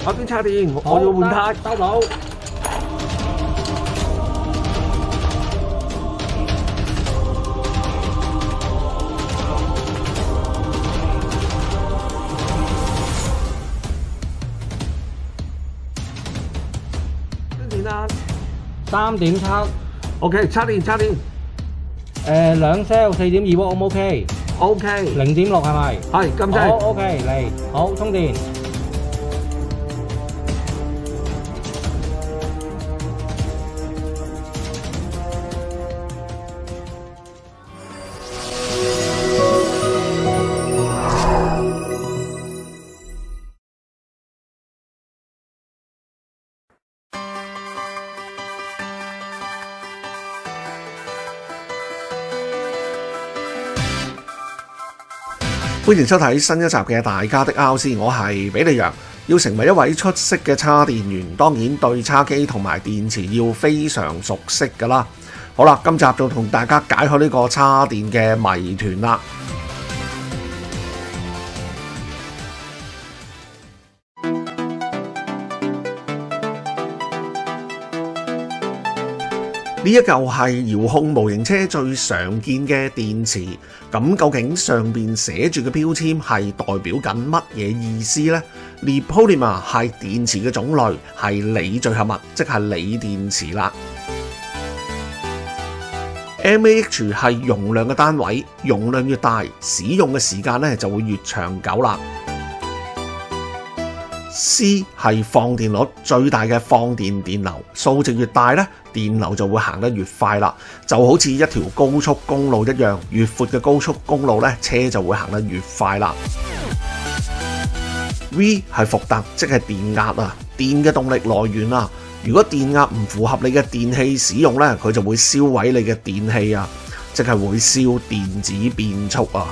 我邊叉電，我要換胎。 收到。 電啊 3.7。 ！OK， 叉電。 2 cell 4.2 W， O 唔 OK？ OK， 0.6係咪？ 係撳掣。 好 OK 嚟，好充電。 歡迎收睇新一集嘅大家的 RC， 我係比利羊。要成為一位出色嘅叉電員，當然對叉機同埋電池要非常熟悉㗎啦。好啦，今集就同大家解開呢個叉電嘅謎團啦。呢一嚿係遙控模型車最常見嘅電池，咁究竟上邊寫住嘅標籤係代表緊乜嘢意思呢？ Lipolymer 係電池嘅種類，係鋰聚合物，即係鋰電池啦。mAh 係容量嘅單位，容量越大，使用嘅時間咧就會越長久啦。C 係放電率，最大嘅放電電流，數值越大咧，電流就會行得越快啦。就好似一條高速公路一樣，越闊嘅高速公路咧，車就會行得越快啦。V 係伏特，即係電壓啊，電嘅動力來源啊。如果電壓唔符合你嘅電器使用咧，佢就會燒毀你嘅電器啊，即係會燒電子變速啊。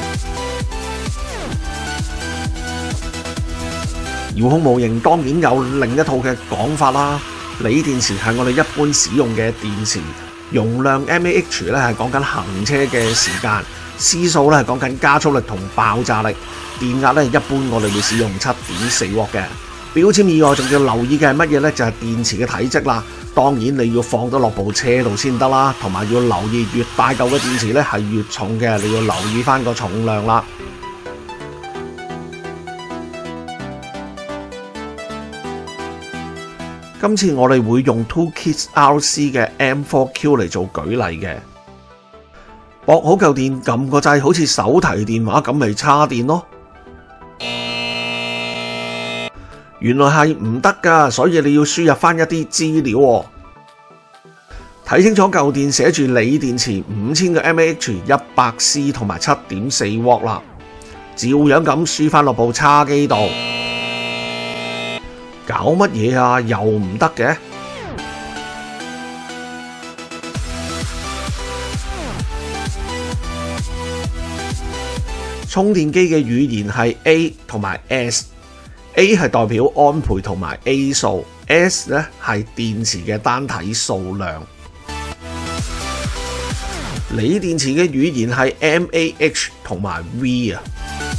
遙控模型當然有另一套嘅講法啦。鋰電池係我哋一般使用嘅電池，容量 mAh 咧係講緊行車嘅時間，C 數咧係講緊加速力同爆炸力，電壓咧一般我哋會使用7.4 W 嘅。標籤以外仲要留意嘅係乜嘢呢？就係電池嘅體積啦。當然你要放得落部車度先得啦，同埋要留意越大嚿嘅電池咧係越重嘅，你要留意翻個重量啦。今次我哋會用 Toolkit RC 嘅 M4Q 嚟做舉例嘅，駁好嚿電，撳個掣，好似手提電話咁咪叉電咯。原來係唔得㗎，所以你要輸入翻一啲資料喎。睇清楚嚿電寫住鋰電池5000嘅 mAh 100C 同埋7.4 W啦，照樣咁輸翻落部叉機度。搞乜嘢啊？又唔得嘅。充電機嘅語言係 A 同埋 S。A 係代表安培同埋 A 數 ，S 咧係電池嘅單體數量。鋰電池嘅語言係 mAh 同埋 V 啊。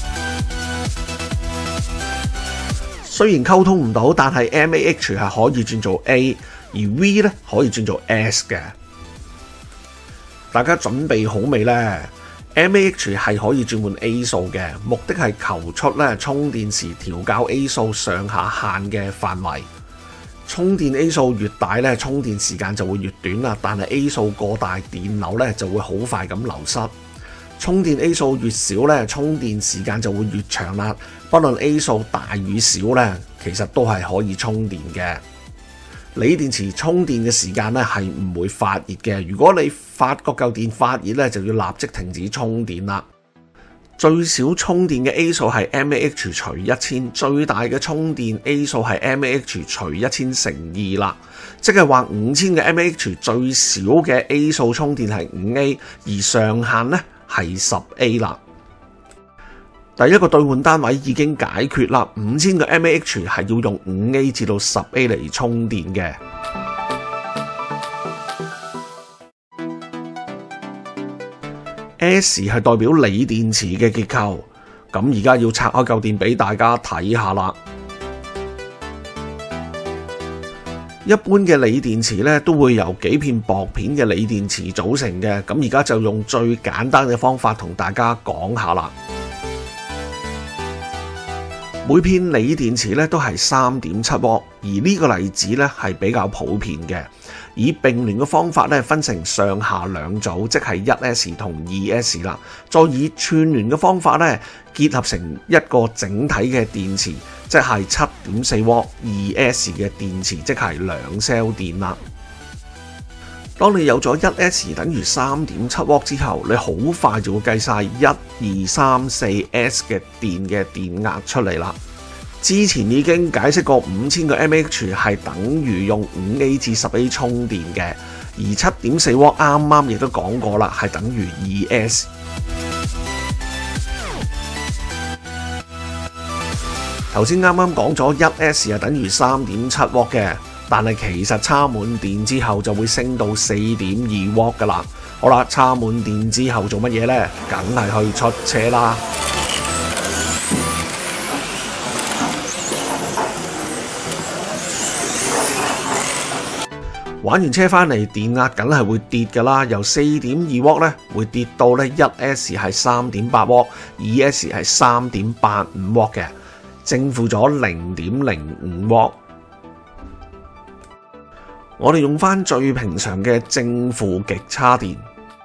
雖然溝通唔到，但係 mAh 係可以轉做 A， 而 V 咧可以轉做 S 嘅。大家準備好未呢？ mAh 係可以轉換 A 數嘅，目的係求出咧充電時調校 A 數上下限嘅範圍。充電 A 數越大咧，充電時間就會越短啦。但係 A 數過大，電流咧就會好快咁流失。充電 A 數越少咧，充電時間就會越長啦。不論 A 數大與少咧，其實都係可以充電嘅。鋰電池充電嘅時間咧係唔會發熱嘅。如果你發覺嚿電發熱咧，就要立即停止充電啦。最少充電嘅 A 數係 mAh 除1000，最大嘅充電 A 數係 mAh 除1000乘2啦。即係話5000嘅 mAh 最少嘅 A 數充電係5A， 而上限咧係10A 啦。第一個兌換單位已經解決啦，5000嘅 mAh 係要用5A 至到10A 嚟充電嘅。S 係代表鋰電池嘅結構，咁而家要拆開嚿電俾大家睇下啦。 一般嘅鋰電池咧都會由幾片薄片嘅鋰電池組成嘅，咁而家就用最簡單嘅方法同大家講下啦。每片鋰電池咧都係3.7瓦，而呢個例子咧係比較普遍嘅。以並聯嘅方法咧分成上下兩組，即係 1S 同 2S 啦。再以串聯嘅方法咧結合成一個整體嘅電池，即係7.4瓦 2S 嘅電池，即係2 cell 電啦。當你有咗 1S 等於3.7瓦之後，你好快就會計晒1、2、3、4S 嘅電壓出嚟啦。之前已經解釋過5000個 mAh 係等於用5A 至10A 充電嘅，而7.4瓦啱啱亦都講過啦，係等於 2S。頭先啱啱講咗 1S 係等於3.7瓦嘅，但係其實插滿電之後就會升到4.2瓦噶啦。好啦，插滿電之後做乜嘢呢？梗係去出車啦。玩完車翻嚟，電壓梗係會跌㗎啦，由4.2瓦咧會跌到咧 1S 係3.8瓦 ，2S 係3.85瓦嘅，正負咗0.05瓦。我哋用翻最平常嘅正負極差電，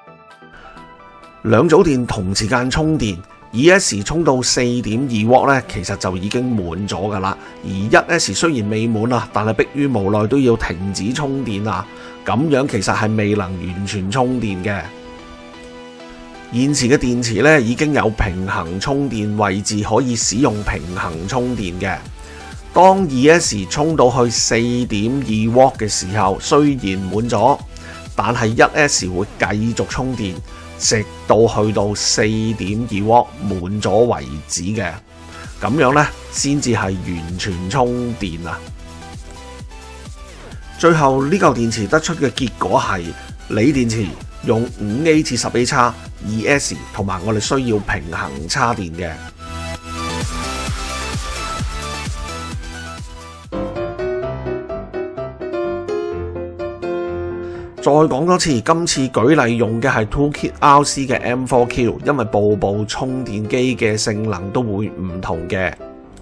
兩組電同時間充電。2S 充到4.2瓦咧，其實就已經滿咗㗎啦。而 1S 雖然未滿啊，但係迫於無奈都要停止充電啊。咁樣其實係未能完全充電嘅。現時嘅電池咧已經有平衡充電位置，可以使用平衡充電嘅。當 2S 充到去4.2瓦嘅時候，雖然滿咗，但係 1S 會繼續充電，直到去到4.2瓦滿咗為止嘅，咁樣呢，先至係完全充電啊！最後呢嚿電池得出嘅結果係鋰電池用5A 至10A 叉 2S 同埋我哋需要平衡叉電嘅。再講多次，今次舉例用嘅係 Toolkit RC 嘅 M4Q， 因為部部充電機嘅性能都會唔同嘅。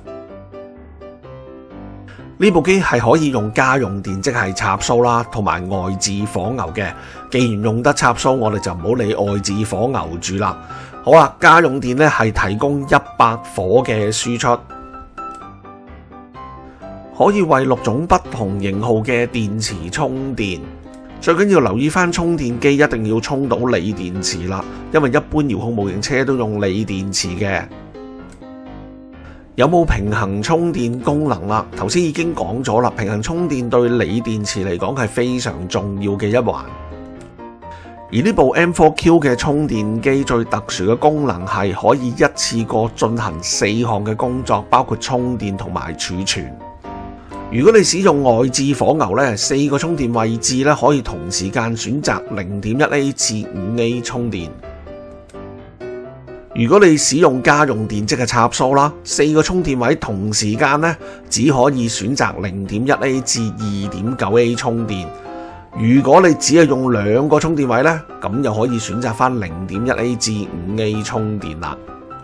呢部機係可以用家用電，即係插蘇啦，同埋外置火牛嘅。既然用得插蘇，我哋就唔好理外置火牛住啦。好啦，家用電咧係提供100火嘅輸出，可以為6種不同型號嘅電池充電。最緊要留意翻充電機一定要充到鋰電池啦，因為一般遙控模型車都用鋰電池嘅。有冇平衡充電功能啦？頭先已經講咗啦，平衡充電對鋰電池嚟講係非常重要嘅一環。而呢部 M4Q 嘅充電機最特殊嘅功能係可以一次過進行4項嘅工作，包括充電同埋儲存。如果你使用外置火牛呢，4個充電位置呢可以同時間選擇 0.1A 至 5A 充電。如果你使用家用電，即係插蘇啦，4個充電位同時間呢只可以選擇 0.1A 至 2.9A 充電。如果你只係用2個充電位呢，咁又可以選擇翻 0.1A 至 5A 充電啦。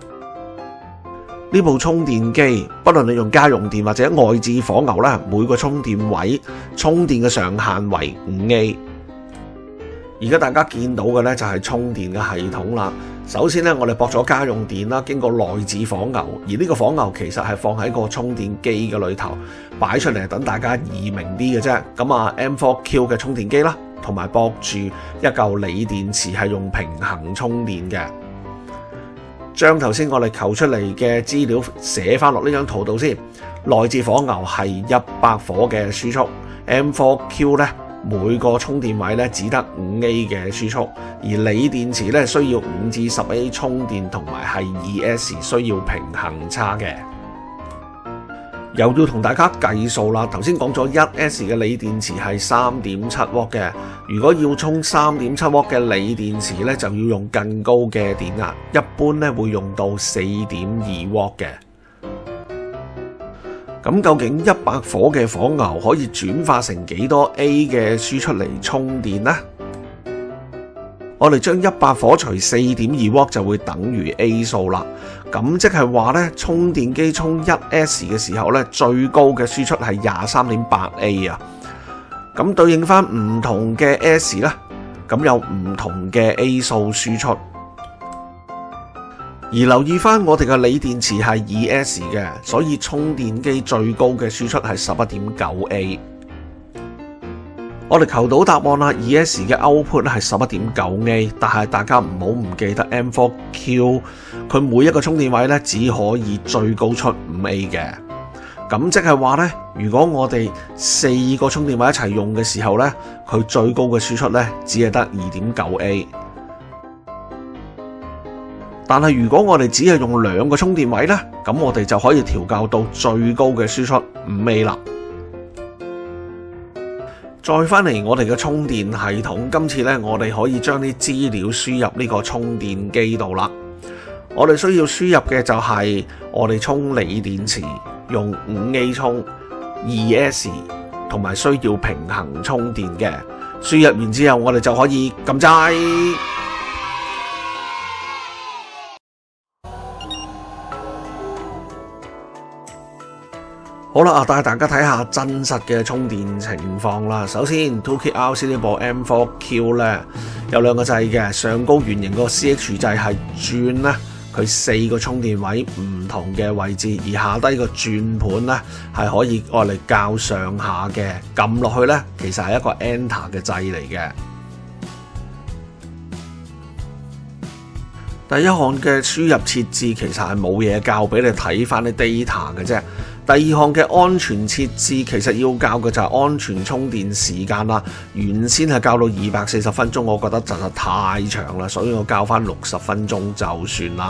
呢部充電機，不論你用家用電或者外置火牛啦，每個充電位充電嘅上限為 5A。而家大家見到嘅呢，就係充電嘅系統啦。首先呢，我哋駁咗家用電啦，經過內置火牛，而呢個火牛其實係放喺個充電機嘅裏頭擺出嚟，等大家易明啲嘅啫。咁啊 M4Q 嘅充電機啦，同埋駁住一嚿鋰電池係用平衡充電嘅。將頭先我哋求出嚟嘅資料寫翻落呢張圖度先。內置火牛係100火嘅輸速 ，M4Q 咧每個充電位咧只得 5A 嘅輸速，而鋰電池咧需要5至10A 充電，同埋係 2S 需要平衡叉嘅。又要同大家計數啦，頭先講咗 1S 嘅鋰電池係3.7瓦嘅，如果要充3.7瓦嘅鋰電池咧，就要用更高嘅電壓，一般咧會用到4.2瓦嘅。 咁究竟100火嘅火牛可以轉化成幾多 A 嘅輸出嚟充電呢？我哋將100火除 4.2W 就會等於 A 數啦。咁即係話呢，充電機充 1S 嘅時候呢，最高嘅輸出係 23.8A 啊。咁對應翻唔同嘅 S 啦，咁有唔同嘅 A 數輸出。而留意翻我哋嘅鋰電池係 2S 嘅，所以充電機最高嘅輸出係 11.9A。我哋求到答案啦 ，2S 嘅 output 係 11.9A， 但係大家唔好唔記得 M4Q 佢每一個充電位咧只可以最高出 5A 嘅。咁即係話呢，如果我哋4個充電位一齊用嘅時候呢，佢最高嘅輸出呢只係得 2.9A。但係如果我哋只係用2個充電位呢，咁我哋就可以調校到最高嘅輸出 5A 啦。再翻嚟我哋嘅充電系統，今次呢，我哋可以將啲資料輸入呢個充電機度啦。我哋需要輸入嘅就係我哋充鋰電池用 5A 充 2S 同埋需要平衡充電嘅。輸入完之後，我哋就可以撳掣。好啦，帶大家睇下真實嘅充電情況啦。首先 Toolkit RC 呢部 M4Q 咧有2個掣嘅，上高圓形個 CH 掣係轉咧佢4個充電位唔同嘅位置，而下低個轉盤咧係可以愛嚟校上下嘅，撳落去咧其實係一個 Enter 嘅掣嚟嘅。第一項嘅輸入設置其實係冇嘢教俾你睇翻啲 data 嘅啫。第二項嘅安全設置其實要教嘅就係安全充電時間啦。原先係教到240分鐘，我覺得真係太長啦，所以我教翻60分鐘就算啦。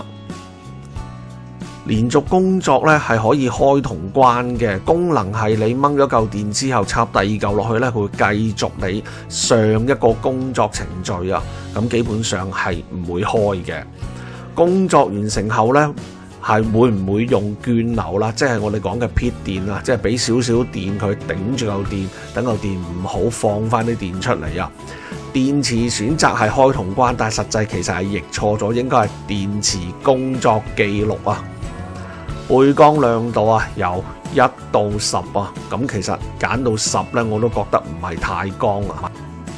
連續工作咧係可以開同關嘅，功能係你掹咗嚿電之後插第二嚿落去咧，佢會繼續你上一個工作程序啊。咁基本上係唔會開嘅。工作完成後咧，係會唔會用涓流啦？即係我哋講嘅撇電啊，即係俾少少電佢頂住嚿電，等嚿電唔好放翻啲電出嚟啊。電池選擇係開同關，但係實際其實係譯錯咗，應該係電池工作記錄啊。背光亮度啊，由1到10啊，咁其實揀到10咧，我都覺得唔係太光啊。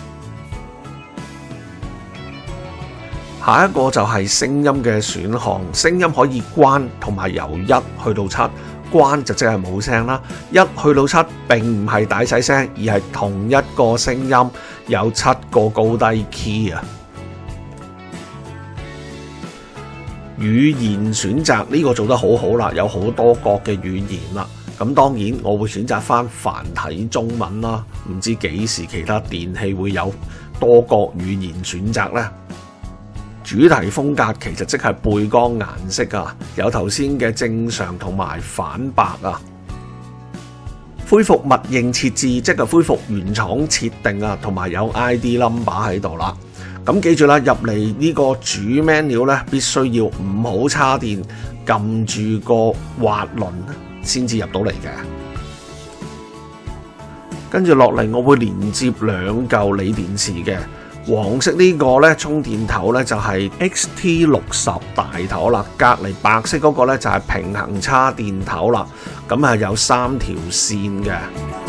下一個就係聲音嘅選項，聲音可以關同埋由1去到7，關就即係冇聲啦。1去到7並唔係大細聲，而係同一個聲音有7個高低 key 啊。語言選擇呢個做得好好啦，有好多國嘅語言啦。咁當然我會選擇翻繁體中文啦。唔知幾時其他電器會有多國語言選擇呢？主題風格其實即係背光顏色啊，有頭先嘅正常同埋反白啊。恢復默認設置即係恢復原廠設定啊，同埋有 ID number 喺度啦。咁記住啦，入嚟呢個主 menu 咧，必須要唔好叉電，撳住個滑輪先至入到嚟嘅。跟住落嚟，我會連接2嚿鋰電池嘅。黃色呢個咧充電頭咧就係 XT60 大頭啦，隔離白色嗰個咧就係平衡叉電頭啦。咁係有3條線嘅。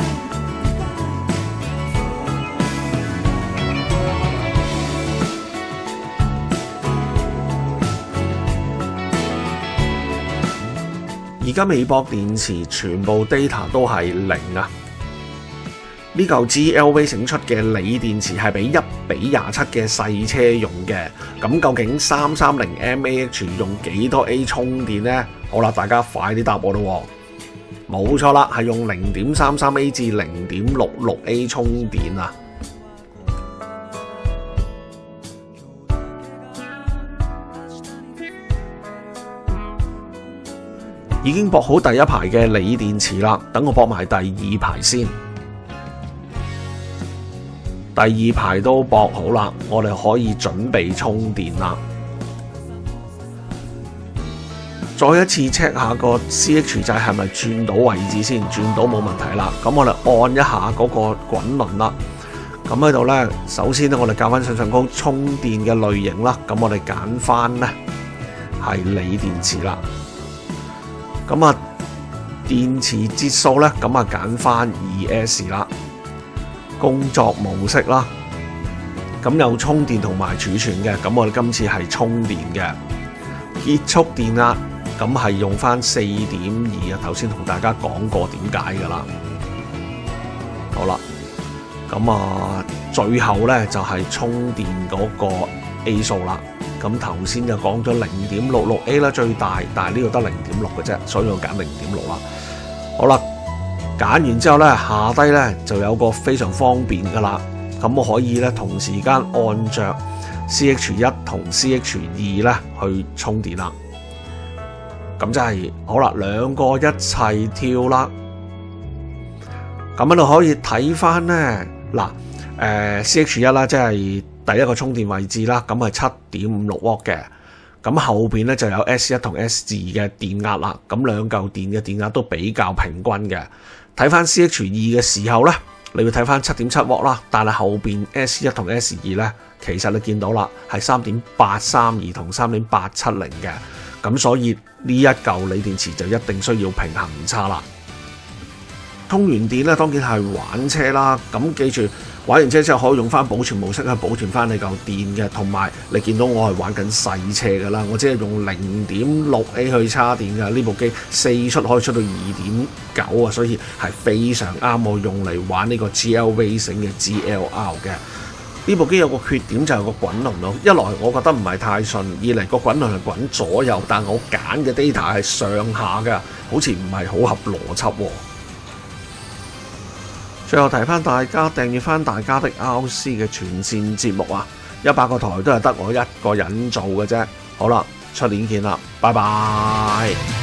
而家微博電池全部 data 都係0啊！呢嚿 GLV 整出嘅鋰電池係俾1:27嘅細車用嘅。咁究竟330 mAh 用幾多 A 充電呢？好啦，大家快啲答我咯！冇錯啦，係用 0.33A 至 0.66A 充電啊！已經駁好第一排嘅鋰電池啦，等我駁埋第2排先。第2排都駁好啦，我哋可以準備充電啦。 再一次 check 下個 CH 掣係咪轉到位置先，轉到冇問題啦。咁我哋按一下嗰個滾輪啦。咁喺度呢，首先呢，我哋校翻上高充電嘅類型啦。咁我哋揀翻呢係鋰電池啦。咁啊，電池節數呢，咁啊揀翻 2S 啦。工作模式啦，咁有充電同埋儲存嘅。咁我哋今次係充電嘅。結束電壓，咁係用翻4.2啊。頭先同大家講過點解㗎啦。好啦。咁啊，最後咧就係充電嗰個 A 數啦。咁頭先就講咗 0.66A 啦，最大，但係呢度得 0.6 嘅啫，所以我揀 0.6 啦。好啦，揀完之後咧，下低咧就有個非常方便噶啦。咁我可以咧同時間按着 CH1 同 CH2 咧去充電啦。咁就係好啦，兩個一齊跳啦。咁喺度可以睇翻咧。嗱，CH1 啦，即係第一個充電位置啦，咁係7.56瓦嘅。咁後邊咧就有 S1 同 S2 嘅電壓啦，咁兩嚿電嘅電壓都比較平均嘅。睇翻 CH2 嘅時候咧，你會睇翻7.7瓦啦，但係後邊 S1 同 S2 咧，其實你見到啦係3.832同3.870嘅，咁所以呢一嚿鋰電池就一定需要平衡差啦。充完電咧，當然係玩車啦。咁記住，玩完車之後可以用翻保存模式去保存翻你嚿電嘅。同埋你見到我係玩緊細車㗎啦，我只係用 0.6A 去叉電㗎。呢部機4出可以出到 2.9 啊，所以係非常啱我用嚟玩呢個 GL Racing 嘅 GLR 嘅。呢部機有個缺點就係個滾輪咯，一來我覺得唔係太順，二嚟個滾輪係滾左右，但我揀嘅 data 係上下㗎，好似唔係好合邏輯喎。最後提翻大家訂閱翻大家的 RC 嘅全線節目啊！100個台都係得我一個人做嘅啫。好啦，出年見啦，拜拜。